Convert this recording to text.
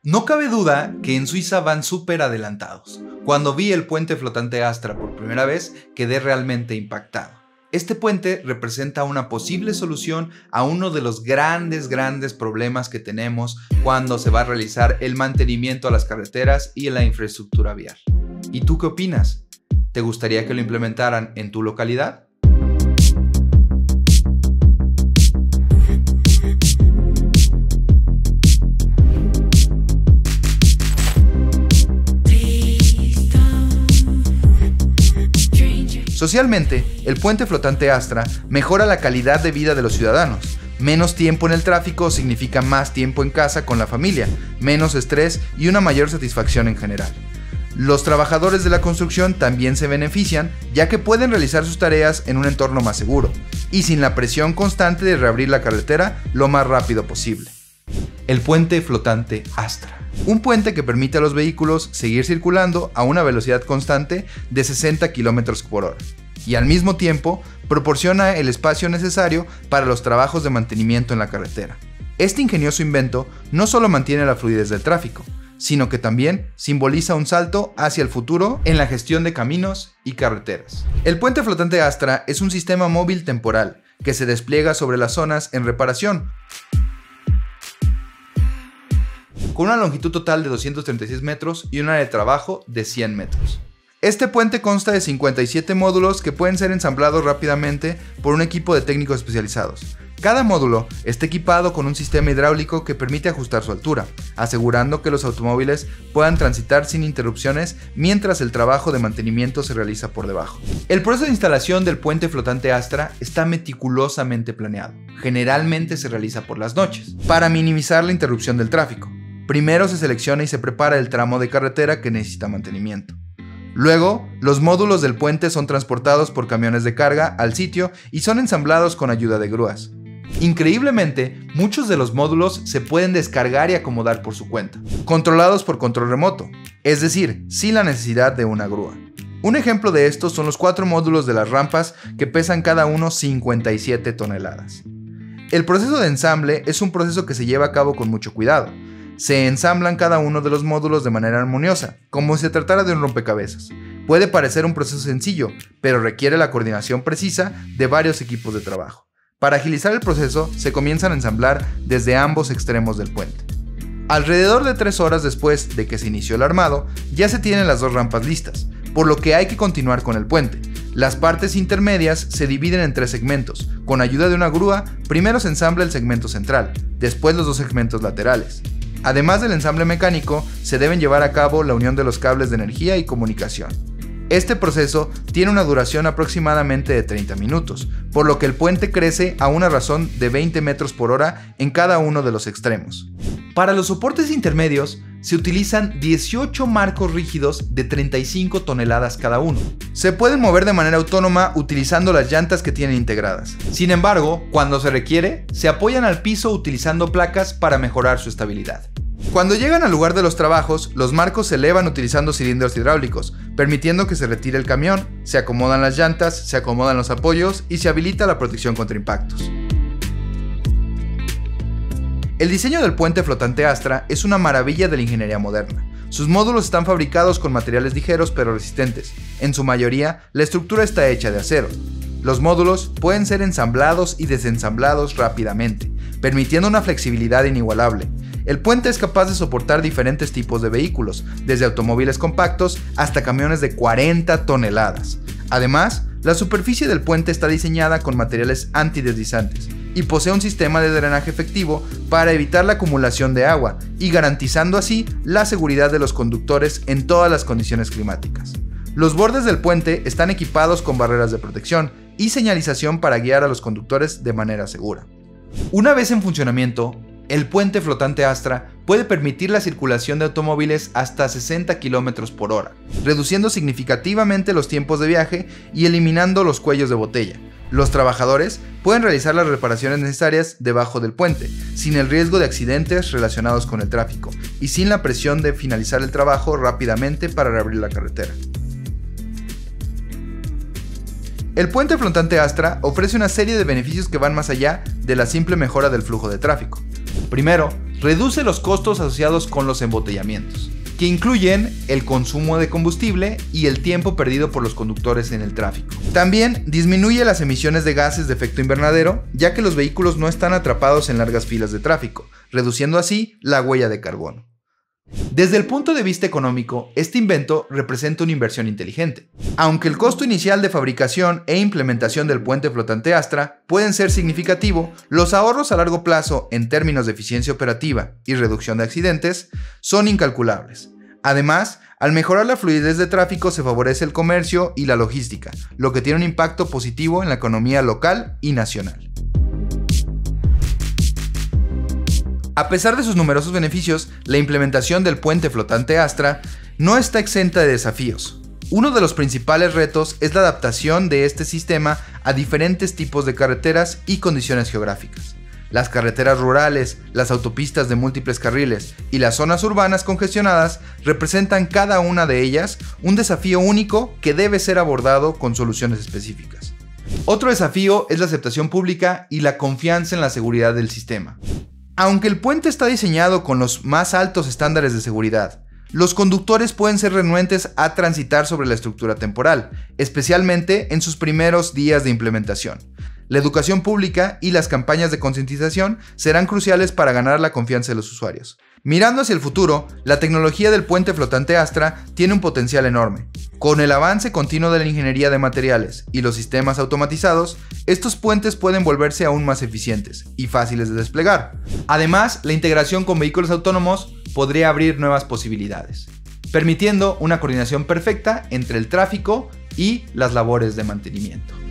No cabe duda que en Suiza van súper adelantados. Cuando vi el puente flotante Astra por primera vez, quedé realmente impactado. Este puente representa una posible solución a uno de los grandes problemas que tenemos cuando se va a realizar el mantenimiento a las carreteras y a la infraestructura vial. ¿Y tú qué opinas? ¿Te gustaría que lo implementaran en tu localidad? Socialmente, el puente flotante Astra mejora la calidad de vida de los ciudadanos. Menos tiempo en el tráfico significa más tiempo en casa con la familia, menos estrés y una mayor satisfacción en general. Los trabajadores de la construcción también se benefician, ya que pueden realizar sus tareas en un entorno más seguro y sin la presión constante de reabrir la carretera lo más rápido posible. El puente flotante Astra. Un puente que permite a los vehículos seguir circulando a una velocidad constante de 60 km por hora y al mismo tiempo proporciona el espacio necesario para los trabajos de mantenimiento en la carretera. Este ingenioso invento no solo mantiene la fluidez del tráfico, sino que también simboliza un salto hacia el futuro en la gestión de caminos y carreteras. El puente flotante Astra es un sistema móvil temporal que se despliega sobre las zonas en reparación, con una longitud total de 236 metros y un área de trabajo de 100 metros. Este puente consta de 57 módulos que pueden ser ensamblados rápidamente por un equipo de técnicos especializados. Cada módulo está equipado con un sistema hidráulico que permite ajustar su altura, asegurando que los automóviles puedan transitar sin interrupciones mientras el trabajo de mantenimiento se realiza por debajo. El proceso de instalación del puente flotante Astra está meticulosamente planeado. Generalmente se realiza por las noches, para minimizar la interrupción del tráfico. Primero se selecciona y se prepara el tramo de carretera que necesita mantenimiento. Luego, los módulos del puente son transportados por camiones de carga al sitio y son ensamblados con ayuda de grúas. Increíblemente, muchos de los módulos se pueden descargar y acomodar por su cuenta, controlados por control remoto, es decir, sin la necesidad de una grúa. Un ejemplo de esto son los 4 módulos de las rampas que pesan cada uno 57 toneladas. El proceso de ensamble es un proceso que se lleva a cabo con mucho cuidado. Se ensamblan cada uno de los módulos de manera armoniosa, como si se tratara de un rompecabezas. Puede parecer un proceso sencillo, pero requiere la coordinación precisa de varios equipos de trabajo. Para agilizar el proceso, se comienzan a ensamblar desde ambos extremos del puente. Alrededor de 3 horas después de que se inició el armado, ya se tienen las 2 rampas listas, por lo que hay que continuar con el puente. Las partes intermedias se dividen en 3 segmentos. Con ayuda de una grúa, primero se ensambla el segmento central, después los 2 segmentos laterales. Además del ensamble mecánico, se deben llevar a cabo la unión de los cables de energía y comunicación. Este proceso tiene una duración aproximadamente de 30 minutos, por lo que el puente crece a una razón de 20 metros por hora en cada uno de los extremos. Para los soportes intermedios, se utilizan 18 marcos rígidos de 35 toneladas cada uno. Se pueden mover de manera autónoma utilizando las llantas que tienen integradas. Sin embargo, cuando se requiere, se apoyan al piso utilizando placas para mejorar su estabilidad. Cuando llegan al lugar de los trabajos, los marcos se elevan utilizando cilindros hidráulicos, permitiendo que se retire el camión, se acomodan las llantas, se acomodan los apoyos y se habilita la protección contra impactos. El diseño del puente flotante Astra es una maravilla de la ingeniería moderna. Sus módulos están fabricados con materiales ligeros pero resistentes. En su mayoría, la estructura está hecha de acero. Los módulos pueden ser ensamblados y desensamblados rápidamente, permitiendo una flexibilidad inigualable. El puente es capaz de soportar diferentes tipos de vehículos, desde automóviles compactos hasta camiones de 40 toneladas. Además, la superficie del puente está diseñada con materiales antideslizantes y posee un sistema de drenaje efectivo para evitar la acumulación de agua y garantizando así la seguridad de los conductores en todas las condiciones climáticas. Los bordes del puente están equipados con barreras de protección y señalización para guiar a los conductores de manera segura. Una vez en funcionamiento, el puente flotante Astra puede permitir la circulación de automóviles hasta 60 km por hora, reduciendo significativamente los tiempos de viaje y eliminando los cuellos de botella. Los trabajadores pueden realizar las reparaciones necesarias debajo del puente, sin el riesgo de accidentes relacionados con el tráfico y sin la presión de finalizar el trabajo rápidamente para reabrir la carretera. El puente flotante Astra ofrece una serie de beneficios que van más allá de la simple mejora del flujo de tráfico. Primero, reduce los costos asociados con los embotellamientos, que incluyen el consumo de combustible y el tiempo perdido por los conductores en el tráfico. También disminuye las emisiones de gases de efecto invernadero, ya que los vehículos no están atrapados en largas filas de tráfico, reduciendo así la huella de carbono. Desde el punto de vista económico, este invento representa una inversión inteligente. Aunque el costo inicial de fabricación e implementación del puente flotante Astra pueden ser significativo, los ahorros a largo plazo en términos de eficiencia operativa y reducción de accidentes son incalculables. Además, al mejorar la fluidez de tráfico se favorece el comercio y la logística, lo que tiene un impacto positivo en la economía local y nacional. A pesar de sus numerosos beneficios, la implementación del puente flotante Astra no está exenta de desafíos. Uno de los principales retos es la adaptación de este sistema a diferentes tipos de carreteras y condiciones geográficas. Las carreteras rurales, las autopistas de múltiples carriles y las zonas urbanas congestionadas representan cada una de ellas un desafío único que debe ser abordado con soluciones específicas. Otro desafío es la aceptación pública y la confianza en la seguridad del sistema. Aunque el puente está diseñado con los más altos estándares de seguridad, los conductores pueden ser renuentes a transitar sobre la estructura temporal, especialmente en sus primeros días de implementación. La educación pública y las campañas de concientización serán cruciales para ganar la confianza de los usuarios. Mirando hacia el futuro, la tecnología del puente flotante Astra tiene un potencial enorme. Con el avance continuo de la ingeniería de materiales y los sistemas automatizados, estos puentes pueden volverse aún más eficientes y fáciles de desplegar. Además, la integración con vehículos autónomos podría abrir nuevas posibilidades, permitiendo una coordinación perfecta entre el tráfico y las labores de mantenimiento.